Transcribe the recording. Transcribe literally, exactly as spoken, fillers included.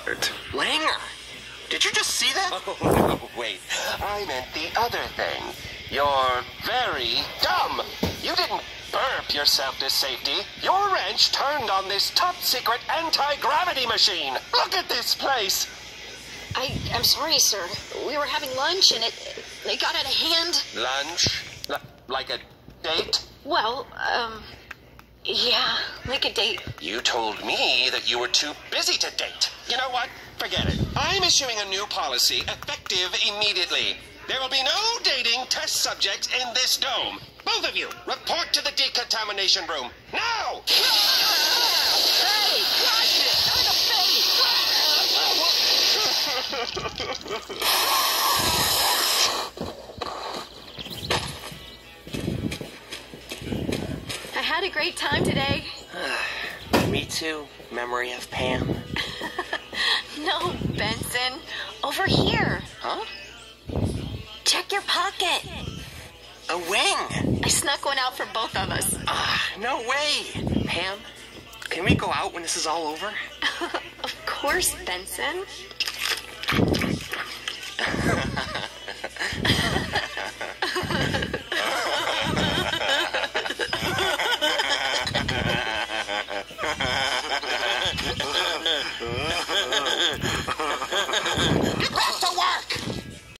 Albert. Langer! Did you just see that? Oh, no, wait. I meant the other thing. You're very dumb. You didn't burp yourself to safety. Your wrench turned on this top-secret anti-gravity machine. Look at this place. I, I'm sorry, sir. We were having lunch and it, it got out of hand. Lunch? L- like a date? Well, um, yeah, like a date. You told me that you were too busy to date. You know what? Forget it. I'm issuing a new policy, effective immediately. There will be no dating test subjects in this dome. Both of you, report to the decontamination room. Now! Hey! Watch it! I'm a I had a great time today. Me too. Memory of Pam. No, Benson. Over here. Huh? Check your pocket. A wing! I snuck one out for both of us. Ah, no way! Pam, can we go out when this is all over? Of course, Benson.